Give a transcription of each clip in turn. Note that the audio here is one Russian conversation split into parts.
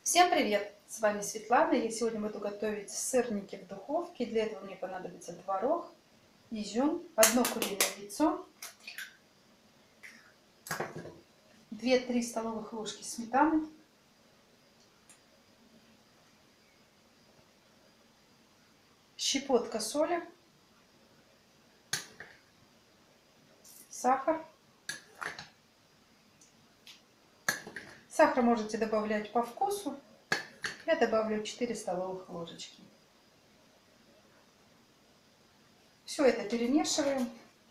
Всем привет! С вами Светлана. Я сегодня буду готовить сырники в духовке. Для этого мне понадобится творог, изюм, одно куриное яйцо, 2-3 столовых ложки сметаны, щепотка соли, сахар. Сахар можете добавлять по вкусу. Я добавлю 4 столовых ложечки. Все это перемешиваем.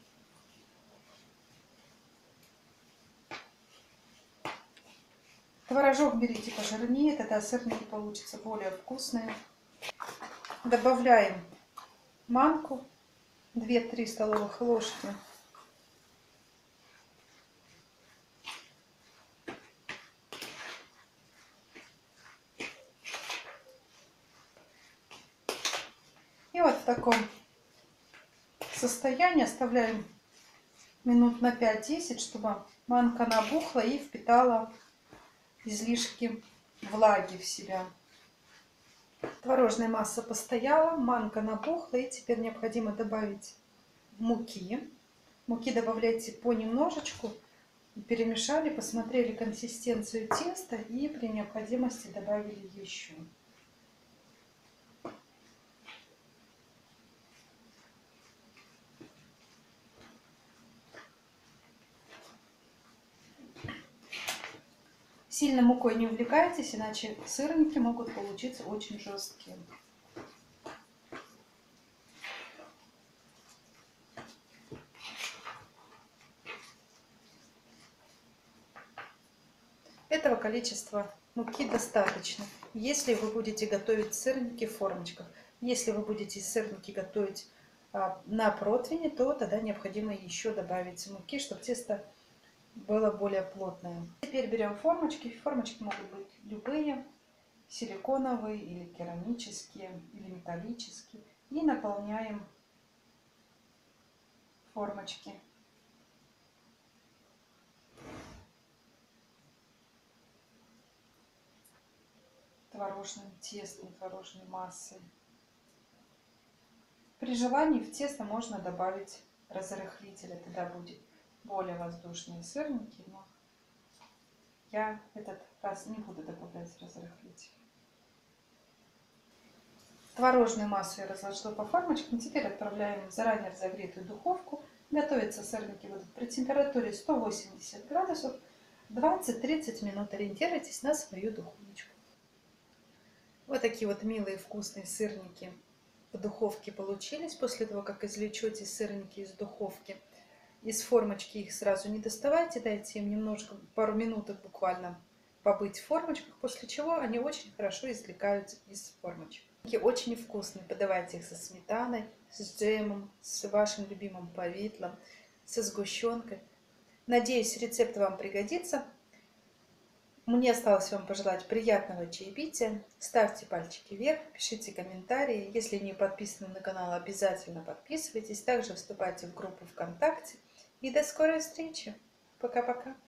Творожок берите пожирнее, тогда сырники получатся более вкусные. Добавляем манку, 2-3 столовых ложки. И вот в таком состоянии оставляем минут на 5-10, чтобы манка набухла и впитала излишки влаги в себя. Творожная масса постояла, манка набухла, и теперь необходимо добавить муки. Муки добавляйте понемножечку. Перемешали, посмотрели консистенцию теста и при необходимости добавили еще. Сильно мукой не увлекайтесь, иначе сырники могут получиться очень жесткие. Этого количества муки достаточно, если вы будете готовить сырники в формочках. Если вы будете сырники готовить на противне, то тогда необходимо еще добавить муки, чтобы тесто было более плотное. Теперь берем формочки. Формочки могут быть любые, силиконовые или керамические, или металлические. И наполняем формочки творожным тестом, творожной массой. При желании в тесто можно добавить разрыхлитель, тогда будет более воздушные сырники, но я этот раз не буду добавлять разрыхлитель. Творожную массу я разложила по формочкам. Теперь отправляем в заранее разогретую духовку. Готовятся сырники будут при температуре 180 градусов 20-30 минут. Ориентируйтесь на свою духовочку. Вот такие вот милые вкусные сырники в духовке получились. После того, как извлечете сырники из духовки, из формочки их сразу не доставайте, дайте им немножко, пару минуток буквально побыть в формочках, после чего они очень хорошо извлекаются из формочек. Очень вкусные, подавайте их со сметаной, с джемом, с вашим любимым повидлом, со сгущенкой. Надеюсь, рецепт вам пригодится. Мне осталось вам пожелать приятного чаепития. Ставьте пальчики вверх, пишите комментарии. Если не подписаны на канал, обязательно подписывайтесь. Также вступайте в группу ВКонтакте. И до скорой встречи. Пока-пока.